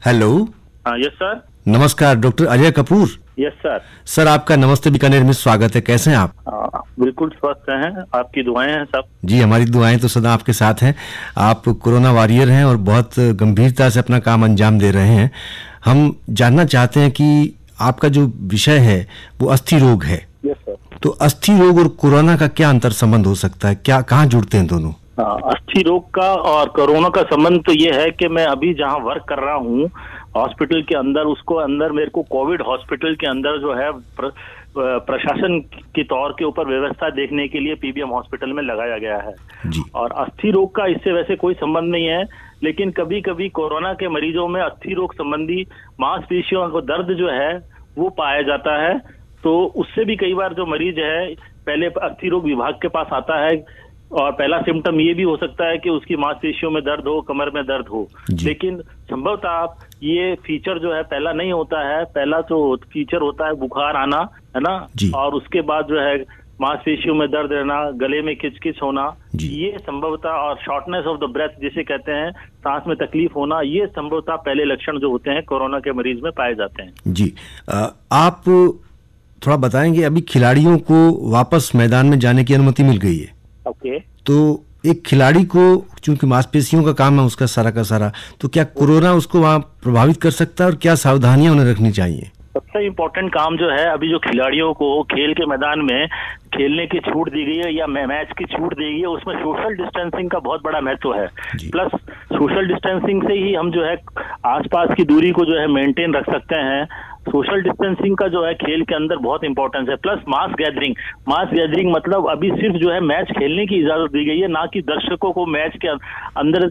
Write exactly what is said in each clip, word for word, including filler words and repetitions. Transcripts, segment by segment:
Hello. हाँ, yes sir. नमस्कार, doctor Ajay Kapoor. Yes sir. Sir, आपका नमस्ते बीकानेर में स्वागत है। कैसे हैं आप? आ, बिल्कुल स्वस्थ हैं, आपकी दुआएं हैं सब। जी, हमारी दुआएं तो सदा आपके साथ हैं। आप कोरोना वॉरियर हैं और बहुत गंभीरता से अपना काम अंजाम दे रहे हैं। हम जानना चाहते हैं कि आपका जो विषय है वो अस्थि रोग है। Yes sir. तो अस्थि रोग और कोरोना का क्या अंतर संबंध हो सकता है? क्या कहाँ जुड़ते हैं दोनों? अस्थि रोग का और कोरोना का संबंध तो ये है कि मैं अभी जहाँ वर्क कर रहा हूँ हॉस्पिटल के अंदर, उसको अंदर मेरे को कोविड हॉस्पिटल के अंदर जो है प्र, प्रशासन के तौर के ऊपर व्यवस्था देखने के लिए पीबीएम हॉस्पिटल में लगाया गया है जी। और अस्थि रोग का इससे वैसे कोई संबंध नहीं है, लेकिन कभी कभी कोरोना के मरीजों में अस्थि रोग संबंधी मांसपेशियों को दर्द जो है वो पाया जाता है। तो उससे भी कई बार जो मरीज है पहले अस्थि रोग विभाग के पास आता है और पहला सिम्टम ये भी हो सकता है कि उसकी मांसपेशियों में दर्द हो, कमर में दर्द हो, लेकिन संभवतः ये फीचर जो है पहला नहीं होता है। पहला जो फीचर होता है बुखार आना, है ना, और उसके बाद जो है मांसपेशियों में दर्द रहना, गले में किचकिच होना, ये संभवतः, और शॉर्टनेस ऑफ द ब्रेथ जिसे कहते हैं, सांस में तकलीफ होना, ये संभवतः पहले लक्षण जो होते हैं कोरोना के मरीज में पाए जाते हैं। जी, आ, आप थोड़ा बताएंगे, अभी खिलाड़ियों को वापस मैदान में जाने की अनुमति मिल गई है। Okay okay. तो एक खिलाड़ी को चूंकि मांसपेशियों का काम है उसका सारा का सारा, तो क्या कोरोना उसको वहाँ प्रभावित कर सकता है और क्या सावधानियां उन्हें रखनी चाहिए? सबसे इम्पोर्टेंट काम जो है, अभी जो खिलाड़ियों को खेल के मैदान में खेलने की छूट दी गई है या मैच की छूट दी गई है, उसमें सोशल डिस्टेंसिंग का बहुत बड़ा महत्व है। प्लस सोशल डिस्टेंसिंग से ही हम जो है आसपास की दूरी को जो है मेंटेन रख सकते हैं। सोशल डिस्टेंसिंग का जो है खेल के अंदर बहुत इंपॉर्टेंस है। Plus mass gathering, mass gathering मतलब अभी सिर्फ जो है मैच खेलने की इजाजत दी गई है, ना कि दर्शकों को मैच के अंदर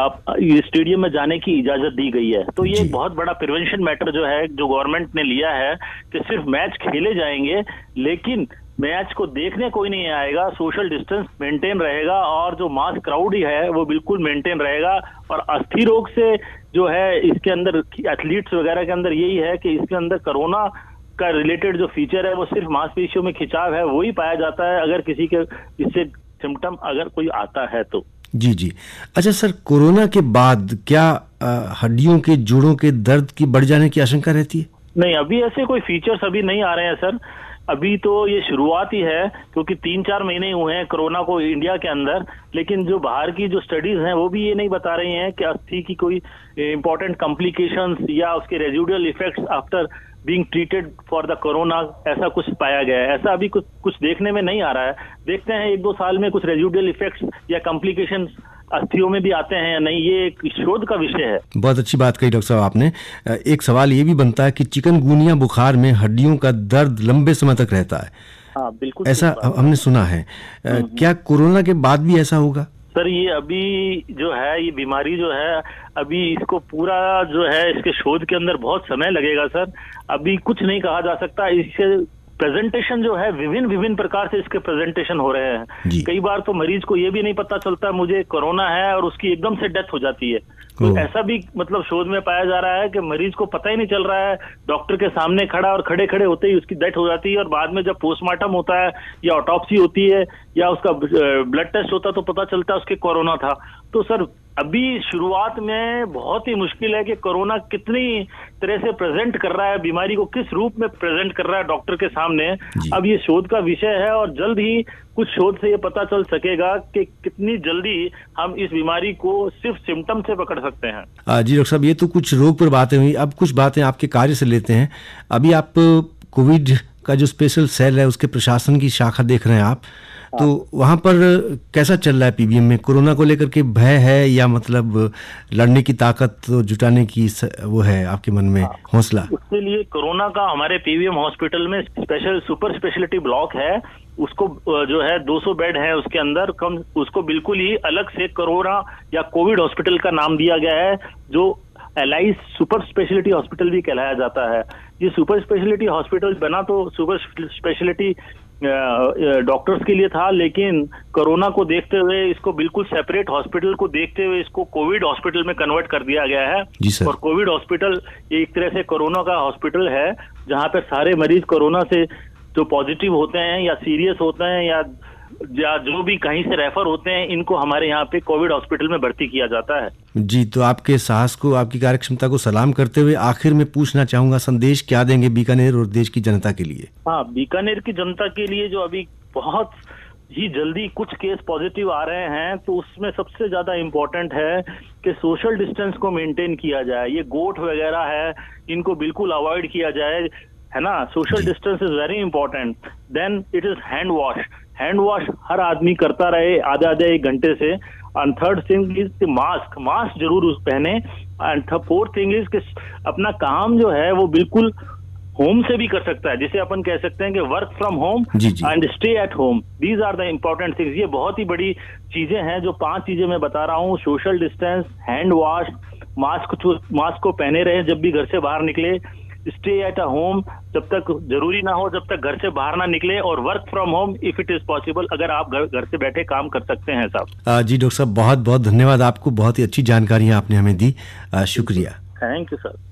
स्टेडियम में जाने की इजाजत दी गई है। तो ये बहुत बड़ा प्रिवेंशन मैटर जो है जो गवर्नमेंट ने लिया है कि सिर्फ मैच खेले जाएंगे, लेकिन मैच को देखने कोई नहीं आएगा, सोशल डिस्टेंस मेंटेन रहेगा और जो मास क्राउड ही है वो बिल्कुल मेंटेन रहेगा। और अस्थि रोग से जो है इसके अंदर एथलीट्स वगैरह के अंदर यही है कि इसके अंदर कोरोना का रिलेटेड जो फीचर है वो सिर्फ मांसपेशियों में खिंचाव है, वही पाया जाता है अगर किसी के इससे सिम्टम अगर कोई आता है तो। जी जी। अच्छा सर, कोरोना के बाद क्या हड्डियों के जोड़ों के दर्द की बढ़ जाने की आशंका रहती है? नहीं, अभी ऐसे कोई फीचर्स अभी नहीं आ रहे हैं सर। अभी तो ये शुरुआत ही है क्योंकि तीन चार महीने हुए हैं कोरोना को इंडिया के अंदर, लेकिन जो बाहर की जो स्टडीज हैं वो भी ये नहीं बता रही हैं कि अस्थि की कोई इंपॉर्टेंट कॉम्प्लिकेशंस या उसके residual effects after being treated for the corona ऐसा कुछ पाया गया है। ऐसा अभी कुछ कुछ देखने में नहीं आ रहा है। देखते हैं एक दो साल में कुछ रेजिडुअल इफेक्ट्स या कॉम्प्लिकेशंस अस्थियों में भी आते हैं या नहीं, ये एक शोध का विषय है। बहुत अच्छी बात कही डॉक्टर साहब आपने। एक सवाल ये भी बनता है कि चिकनगुनिया बुखार में हड्डियों का दर्द लंबे समय तक रहता है। हाँ बिल्कुल, ऐसा हमने सुना है। क्या कोरोना के बाद भी ऐसा होगा? सर ये अभी जो है ये बीमारी जो है अभी इसको पूरा जो है इसके शोध के अंदर बहुत समय लगेगा सर। अभी कुछ नहीं कहा जा सकता। इसके प्रेजेंटेशन जो है विभिन्न विभिन्न प्रकार से इसके प्रेजेंटेशन हो रहे हैं। कई बार तो मरीज को ये भी नहीं पता चलता मुझे कोरोना है और उसकी एकदम से डेथ हो जाती है। तो ऐसा भी मतलब शोध में पाया जा रहा है कि मरीज को पता ही नहीं चल रहा है, डॉक्टर के सामने खड़ा और खड़े खड़े होते ही उसकी डेथ हो जाती है और बाद में जब पोस्टमार्टम होता है या ऑटोप्सी होती है या उसका ब्लड टेस्ट होता है तो पता चलता है उसके कोरोना था। तो सर अभी शुरुआत में बहुत ही मुश्किल है कि कोरोना कितनी तरह से प्रेजेंट कर रहा है, बीमारी को किस रूप में प्रेजेंट कर रहा है डॉक्टर के सामने। अब ये शोध का विषय है और जल्द ही कुछ शोध से ये पता चल सकेगा कि कितनी जल्दी हम इस बीमारी को सिर्फ सिम्टम से पकड़ सकते हैं। जी डॉक्टर साहब, ये तो कुछ रोग पर बातें हुई, अब कुछ बातें आपके कार्य से लेते हैं। अभी आप कोविड का जो स्पेशल सेल है उसके प्रशासन की शाखा देख रहे हैं आप, तो वहाँ पर कैसा चल रहा है पीबीएम में? कोरोना को लेकर के भय है या मतलब लड़ने की ताकत तो जुटाने की वो है आपके मन में हौसला? उसके लिए कोरोना का हमारे पीबीएम हॉस्पिटल में स्पेशल सुपर स्पेशलिटी ब्लॉक है, उसको जो है दो सौ बेड है उसके अंदर कम, उसको बिल्कुल ही अलग से कोरोना या कोविड हॉस्पिटल का नाम दिया गया है, जो एलाइस सुपर स्पेशलिटी हॉस्पिटल भी कहलाया जाता है। ये सुपर स्पेशलिटी हॉस्पिटल बना तो सुपर स्पेशलिटी डॉक्टर्स के लिए था, लेकिन कोरोना को देखते हुए इसको बिल्कुल सेपरेट हॉस्पिटल को देखते हुए इसको कोविड हॉस्पिटल में कन्वर्ट कर दिया गया है। और कोविड हॉस्पिटल एक तरह से कोरोना का हॉस्पिटल है जहां पर सारे मरीज कोरोना से जो पॉजिटिव होते हैं या सीरियस होते हैं या या जो भी कहीं से रेफर होते हैं, इनको हमारे यहाँ पे कोविड हॉस्पिटल में भर्ती किया जाता है। जी, तो आपके साहस को, आपकी कार्यक्षमता को सलाम करते हुए आखिर में पूछना चाहूंगा, संदेश क्या देंगे बीकानेर और देश की जनता के लिए? हाँ, बीकानेर की जनता के लिए जो अभी बहुत ही जल्दी कुछ केस पॉजिटिव आ रहे हैं, तो उसमें सबसे ज्यादा इम्पोर्टेंट है कि सोशल डिस्टेंस को मेंटेन किया जाए। ये गोट वगैरह है, इनको बिल्कुल अवॉइड किया जाए, है ना। Social distance is very important. Then it is hand wash. Hand wash हर आदमी करता रहे आधे आधे एक घंटे से। And third thing is mask mask जरूर उस पहने। एंड फोर्थ थिंग इज कि अपना काम जो है वो बिल्कुल होम से भी कर सकता है, जिसे अपन कह सकते हैं कि work from home and stay at home. These are the important things. ये बहुत ही बड़ी चीजें हैं जो पांच चीजें मैं बता रहा हूँ। Social distance, hand wash, mask mask को पहने रहे जब भी घर से बाहर निकले, स्टे एट अ होम जब तक जरूरी ना हो, जब तक घर से बाहर ना निकले, और work from home if it is possible, अगर आप घर घर से बैठे काम कर सकते हैं साहब। जी डॉक्टर साहब, बहुत बहुत धन्यवाद आपको, बहुत ही अच्छी जानकारियां आपने हमें दी, शुक्रिया। Thank you sir.